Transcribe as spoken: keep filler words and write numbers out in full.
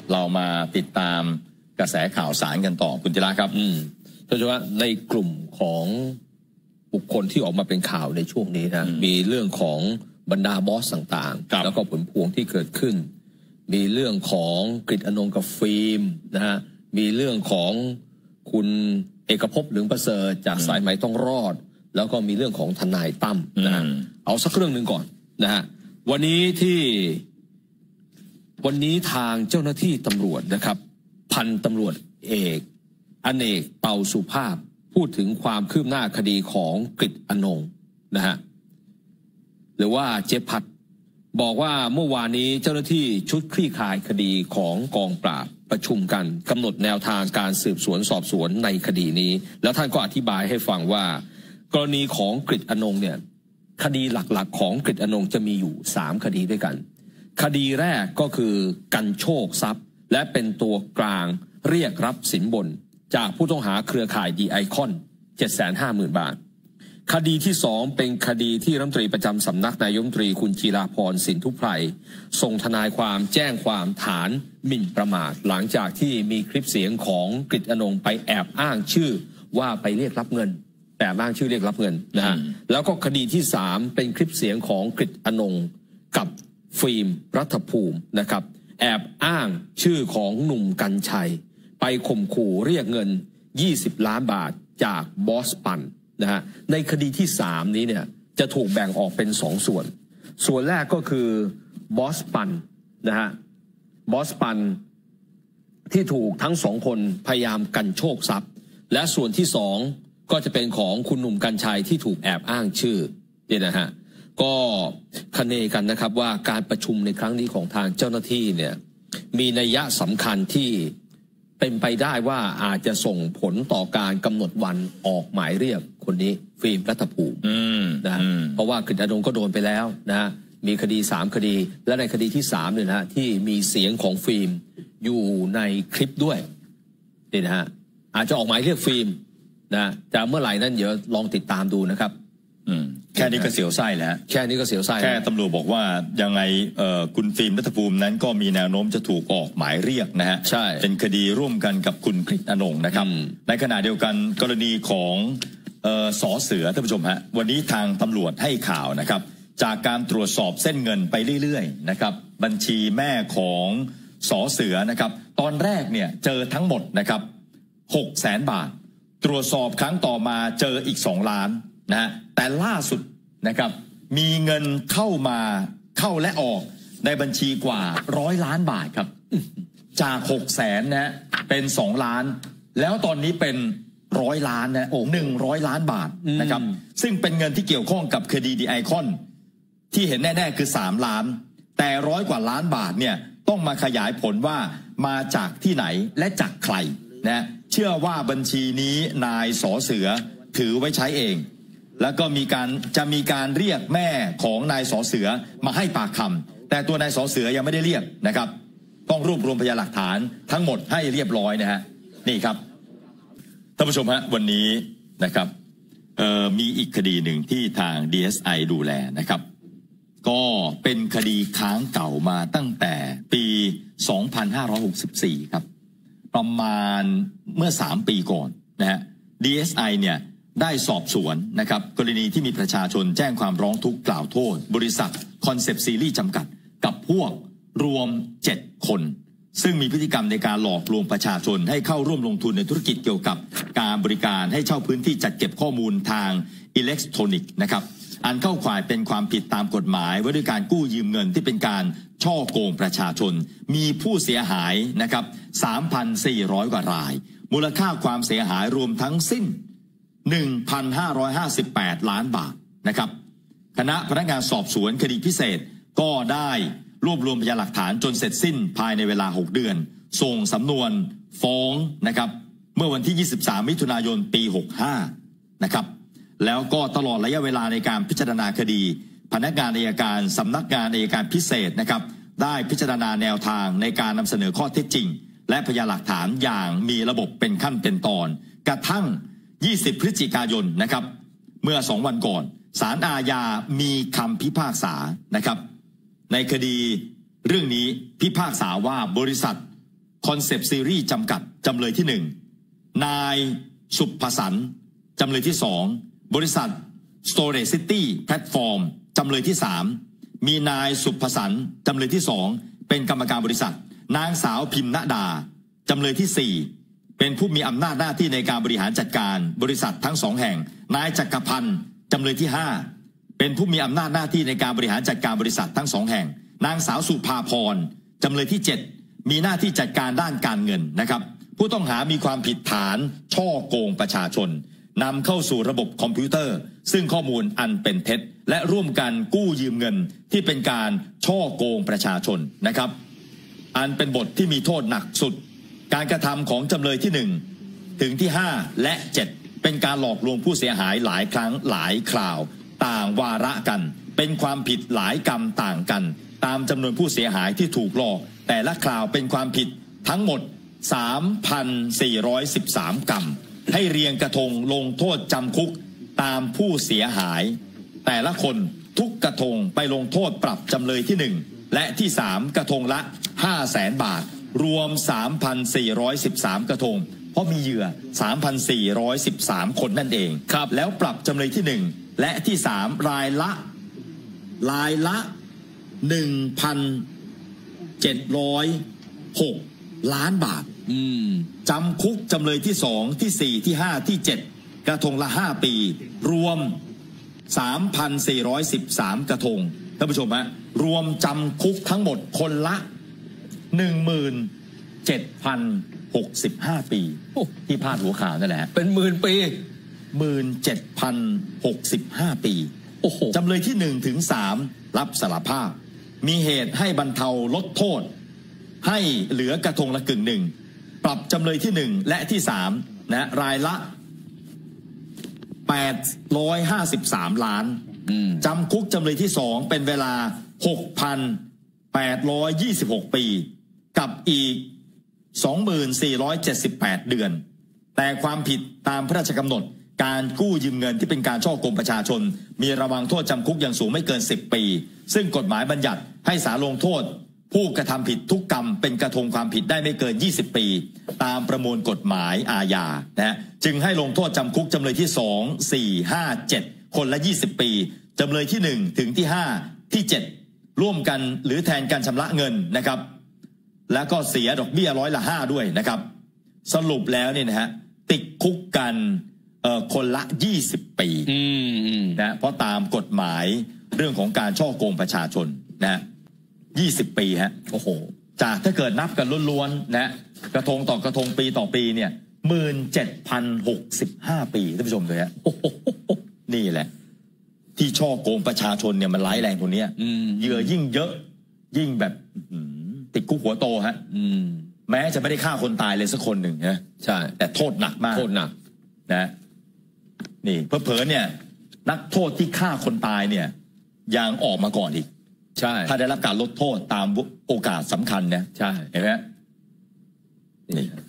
เรามาติดตามกระแสข่าวสารกันต่อคุณจิระครับอืมโดยเฉพาะในกลุ่มของบุคคลที่ออกมาเป็นข่าวในช่วงนี้นะมีเรื่องของบรรดาบอสต่างๆแล้วก็ผลพวงที่เกิดขึ้นมีเรื่องของกฤษอนงค์กับฟิล์มนะฮะมีเรื่องของคุณเอกภพเหลืองประเสริฐจากสายไหมต้องรอดแล้วก็มีเรื่องของทนายตั้มนะฮะเอาสักเรื่องหนึ่งก่อนนะฮะวันนี้ที่วันนี้ทางเจ้าหน้าที่ตำรวจนะครับพันตำรวจเอกอเนกเป่าสุภาพพูดถึงความคืบหน้าคดีของกฤษอนงค์นะฮะหรือว่าเจ๊พัดบอกว่าเมื่อวานนี้เจ้าหน้าที่ชุดคลี่คลายคดีของกองปราบประชุมกันกำหนดแนวทางการสืบสวนสอบสวนในคดีนี้แล้วท่านก็อธิบายให้ฟังว่ากรณีของกฤษอนงค์เนี่ยคดีหลักๆของกฤษอนงค์จะมีอยู่สามคดีด้วยกันคดีแรกก็คือกันโชคทรัพย์และเป็นตัวกลางเรียกรับสินบนจากผู้ต้องหาเครือข่ายดีไอคอน เจ็ดแสนห้าหมื่น บาทคดีที่สองเป็นคดีที่รัฐมนตรีประจำสำนักนายกรัฐมนตรีคุณจีราพรสินธุไพรส่งทนายความแจ้งความฐานหมิ่นประมาทหลังจากที่มีคลิปเสียงของกฤษอนงค์ไปแอบอ้างชื่อว่าไปเรียกรับเงินแต่อ้างชื่อเรียกรับเงินนะฮะแล้วก็คดีที่สามเป็นคลิปเสียงของกฤษอนงค์กับฟิล์มรัฐภูมินะครับแอบอ้างชื่อของหนุ่มกรรชัยไปข่มขู่เรียกเงินยี่สิบล้านบาทจากบอสปันนะฮะในคดีที่สามนี้เนี่ยจะถูกแบ่งออกเป็นสองส่วนส่วนแรกก็คือบอสปันนะฮะบอสปันที่ถูกทั้งสองคนพยายามกันโชคทรัพย์และส่วนที่สองก็จะเป็นของคุณหนุ่มกรรชัยที่ถูกแอบอ้างชื่อเนี่ยนะฮะก็คเนกันนะครับว่าการประชุมในครั้งนี้ของทางเจ้าหน้าที่เนี่ยมีนัยยะสำคัญที่เป็นไปได้ว่าอาจจะส่งผลต่อการกำหนดวันออกหมายเรียกคนนี้ฟิล์มรัฐภูมินะเพราะว่ากฤษอนงค์ก็โดนไปแล้วนะมีคดีสามคดีและในคดีที่สามเนี่ยนะที่มีเสียงของฟิล์มอยู่ในคลิปด้วยนี่นะฮะอาจจะออกหมายเรียกฟิล์มนะจะเมื่อไหร่นั้นเดี๋ยวลองติดตามดูนะครับแค่นี้ก็เสียวไส้แล้วแค่นี้ก็เสียวไส้แค่ตำรวจบอกว่ายังไงคุณฟิล์มรัฐภูมินั้นก็มีแนวโน้มจะถูกออกหมายเรียกนะฮะใช่เป็นคดีร่วมกันกับคุณกฤษอนงค์นะครับในขณะเดียวกันกรณีของสอเสือท่านผู้ชมฮะวันนี้ทางตำรวจให้ข่าวนะครับจากการตรวจสอบเส้นเงินไปเรื่อยๆนะครับบัญชีแม่ของสอเสือนะครับตอนแรกเนี่ยเจอทั้งหมดนะครับหกแสนบาทตรวจสอบครั้งต่อมาเจออีกสองล้านนะฮะแต่ล่าสุดนะครับมีเงินเข้ามาเข้าและออกในบัญชีกว่าร้อยล้านบาทครับจากหกแสนนะเป็นสองล้านแล้วตอนนี้เป็นร้อยล้านนะหนึ่งร้อยล้านบาทนะครับซึ่งเป็นเงินที่เกี่ยวข้องกับคดีดีไอคอนที่เห็นแน่ๆคือสามล้านแต่ร้อยกว่าล้านบาทเนี่ยต้องมาขยายผลว่ามาจากที่ไหนและจากใครนะเชื่อว่าบัญชีนี้นายสอเสือถือไว้ใช้เองแล้วก็มีการจะมีการเรียกแม่ของนายสอเสือมาให้ปากคำแต่ตัวนายสอเสือยังไม่ได้เรียกนะครับต้องรวบรวมพยานหลักฐานทั้งหมดให้เรียบร้อยนะฮะนี่ครับท่านผู้ชมฮะวันนี้นะครับมีอีกคดีหนึ่งที่ทาง ดี เอส ไอ ดูแลนะครับก็เป็นคดีค้างเก่ามาตั้งแต่ปีสองพันห้าร้อยหกสิบสี่ครับประมาณเมื่อสามปีก่อนนะฮะ ดี เอส ไอ เนี่ยได้สอบสวนนะครับกรณีที่มีประชาชนแจ้งความร้องทุกข์กล่าวโทษบริษัทคอนเซปต์ซีรีส์จำกัดกับพวกรวมเจ็ดคนซึ่งมีพฤติกรรมในการหลอกลวงประชาชนให้เข้าร่วมลงทุนในธุรกิจเกี่ยวกับการบริการให้เช่าพื้นที่จัดเก็บข้อมูลทางอิเล็กทรอนิกส์นะครับอันเข้าข่ายเป็นความผิดตามกฎหมายว่าด้วยการกู้ยืมเงินที่เป็นการช่อโกงประชาชนมีผู้เสียหายนะครับ สามพันสี่ร้อย กว่ารายมูลค่าความเสียหายรวมทั้งสิ้น หนึ่งพันห้าร้อยห้าสิบแปด ล้านบาทนะครับคณะพนักงานสอบสวนคดีพิเศษก็ได้รวบรวมพยานหลักฐานจนเสร็จสิ้นภายในเวลาหกเดือนส่งสำนวนฟ้องนะครับเมื่อวันที่ยี่สิบสามมิถุนายนปีหกสิบห้านะครับแล้วก็ตลอดระยะเวลาในการพิจารณาคดีพนักงานอัยการสำนักงานอัยการพิเศษนะครับได้พิจารณาแนวทางในการนำเสนอข้อเท็จจริงและพยานหลักฐานอย่างมีระบบเป็นขั้นเป็นตอนกระทั่งยี่สิบพฤศจิกายนนะครับเมื่อสองวันก่อนศาลอาญามีคำพิพากษานะครับในคดีเรื่องนี้พิพากษาว่าบริษัทคอนเซปต์ซีรีส์จำกัดจำเลยที่หนึ่งนายสุภสันต์จำเลยที่สองบริษัท Storage City Platform จำเลยที่สามมีนายสุภสันต์จำเลยที่สองเป็นกรรมการบริษัทนางสาวพิมณดาจำเลยที่สี่เป็นผู้มีอำนาจหน้าที่ในการบริหารจัดการบริษัททั้งสองแห่งนายจักรพันธ์จำเลยที่ห้าเป็นผู้มีอำนาจหน้าที่ในการบริหารจัดการบริษัททั้งสองแห่งนางสาวสุภาพรจำเลยที่เจ็ดมีหน้าที่จัดการด้านการเงินนะครับผู้ต้องหามีความผิดฐานช่อโกงประชาชนนำเข้าสู่ระบบคอมพิวเตอร์ซึ่งข้อมูลอันเป็นเท็จและร่วมกันกู้ยืมเงินที่เป็นการช่อโกงประชาชนนะครับอันเป็นบทที่มีโทษหนักสุดการกระทำของจำเลยที่หนึ่งถึงที่ห้าและเจ็ดเป็นการหลอกลวงผู้เสียหายหลายครั้งหลายคราวต่างวาระกันเป็นความผิดหลายกรรมต่างกันตามจำนวนผู้เสียหายที่ถูกหลอกแต่ละคราวเป็นความผิดทั้งหมด สามพันสี่ร้อยสิบสาม กรรมให้เรียงกระทงลงโทษจำคุกตามผู้เสียหายแต่ละคนทุกกระทงไปลงโทษปรับจำเลยที่หนึ่งและที่สามกระทงละ ห้าแสน บาทรวม สามพันสี่ร้อยสิบสาม กระทงเพราะมีเหยื่อ สามพันสี่ร้อยสิบสาม คนนั่นเองครับแล้วปรับจำเลยที่หนึ่งและที่สามรายละรายละ หนึ่งพันเจ็ดร้อยหก ล้านบาทจำคุกจำเลยที่สองที่สี่ที่ห้าที่เจ็ดกระทงละห้าปีรวม สามพันสี่ร้อยสิบสาม กระทงท่านผู้ชมฮะรวมจำคุกทั้งหมดคนละ หนึ่งหมื่นเจ็ดพันหกสิบห้า ปีที่พาดหัวข่าวนั่นแหละเป็นหมื่นปีหนึ่งหมื่นเจ็ดพันหกสิบห้า ปีโอ้โหจำเลยที่หนึ่งถึงสามรับสารภาพมีเหตุให้บรรเทาลดโทษให้เหลือกระทงละกึ่งหนึ่งปรับจำเลยที่หนึ่งและที่สามนะรายละแปดร้อยห้าสิบสามล้านจำคุกจำเลยที่สองเป็นเวลา หกพันแปดร้อยยี่สิบหก ปีกับอีก สองหมื่นสี่ร้อยเจ็ดสิบแปด เดือนแต่ความผิดตามพระราชกำหนดการกู้ยืมเงินที่เป็นการฉ้อโกงประชาชนมีระวางโทษจำคุกอย่างสูงไม่เกินสิบปีซึ่งกฎหมายบัญญัติให้ศาลลงโทษผู้กระทำผิดทุกกรรมเป็นกระทงความผิดได้ไม่เกินยี่สิบปีตามประมวลกฎหมายอาญานะจึงให้ลงโทษจำคุกจำเลยที่สอง สี่ ห้า เจ็ดคนละยี่สิบปีจำเลยที่หนึ่งถึงที่ห้าที่เจ็ดร่วมกันหรือแทนการชำระเงินนะครับแล้วก็เสียดอกเบี้ยร้อยละห้าด้วยนะครับสรุปแล้วเนี่ยนะฮะติดคุกกันเอ่อคนละยี่สิบปีนะเพราะตามกฎหมายเรื่องของการฉ้อโกงประชาชนนะยี่สิบปีฮะโอ้โหจากถ้าเกิดนับกันล้วนๆนะกระทงต่อกระทงปีต่อปีเนี่ย หนึ่งหมื่นเจ็ดพันหกสิบห้า ปีท่านผู้ชมเลยฮะนี่แหละที่ฉ้อโกงประชาชนเนี่ยมันร้ายแรงตรงนี้เหยื่อยิ่งเยอะยิ่งแบบติดคุกหัวโตฮะแม้จะไม่ได้ฆ่าคนตายเลยสักคนหนึ่งนะใช่แต่โทษหนักมากโทษหนักนะนี่เผลอๆเนี่ยนักโทษที่ฆ่าคนตายเนี่ยยังออกมาก่อนอีกใช่ถ้าได้รับการลดโทษตามโอกาสสำคัญเนี่ยใช่เห็นไหมนี่